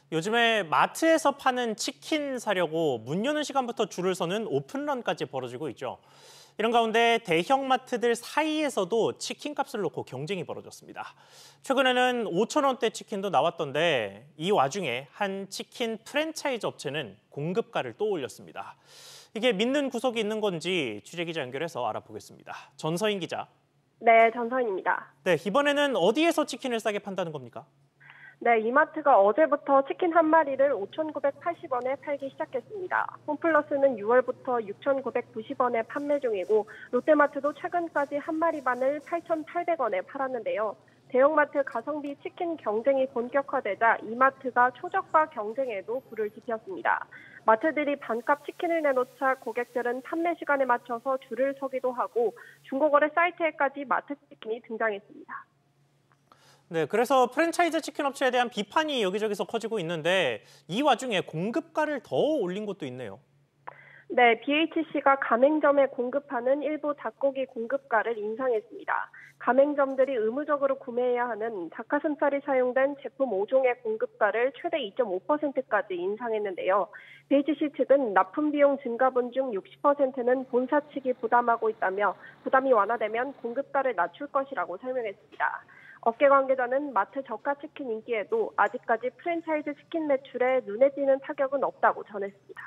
요즘에 마트에서 파는 치킨 사려고 문 여는 시간부터 줄을 서는 오픈런까지 벌어지고 있죠. 이런 가운데 대형 마트들 사이에서도 치킨 값을 놓고 경쟁이 벌어졌습니다. 최근에는 5천 원대 치킨도 나왔던데 이 와중에 한 치킨 프랜차이즈 업체는 공급가를 또 올렸습니다. 이게 믿는 구석이 있는 건지 취재기자 연결해서 알아보겠습니다. 전서인 기자. 네, 전서인입니다. 네, 이번에는 어디에서 치킨을 싸게 판다는 겁니까? 네, 이마트가 어제부터 치킨 한 마리를 5,980원에 팔기 시작했습니다. 홈플러스는 6월부터 6,990원에 판매 중이고 롯데마트도 최근까지 한 마리 반을 8,800원에 팔았는데요. 대형마트 가성비 치킨 경쟁이 본격화되자 이마트가 초저가 경쟁에도 불을 지폈습니다. 마트들이 반값 치킨을 내놓자 고객들은 판매 시간에 맞춰서 줄을 서기도 하고 중고거래 사이트에까지 마트 치킨이 등장했습니다. 네, 그래서 프랜차이즈 치킨 업체에 대한 비판이 여기저기서 커지고 있는데 이 와중에 공급가를 더 올린 곳도 있네요. 네, BHC가 가맹점에 공급하는 일부 닭고기 공급가를 인상했습니다. 가맹점들이 의무적으로 구매해야 하는 닭가슴살이 사용된 제품 5종의 공급가를 최대 2.5%까지 인상했는데요. BHC 측은 납품 비용 증가분 중 60%는 본사 측이 부담하고 있다며 부담이 완화되면 공급가를 낮출 것이라고 설명했습니다. 업계 관계자는 마트 저가 치킨 인기에도 아직까지 프랜차이즈 치킨 매출에 눈에 띄는 타격은 없다고 전했습니다.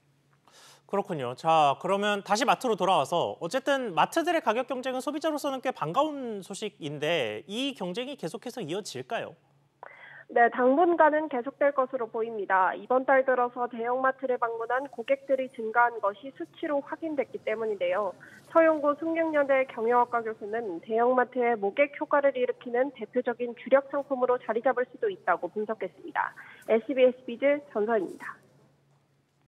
그렇군요. 자, 그러면 다시 마트로 돌아와서 어쨌든 마트들의 가격 경쟁은 소비자로서는 꽤 반가운 소식인데 이 경쟁이 계속해서 이어질까요? 네, 당분간은 계속될 것으로 보입니다. 이번 달 들어서 대형마트를 방문한 고객들이 증가한 것이 수치로 확인됐기 때문인데요. 서용고 숙명여대 경영학과 교수는 대형마트의 모객 효과를 일으키는 대표적인 주력 상품으로 자리 잡을 수도 있다고 분석했습니다. SBS 비즈 전서입니다.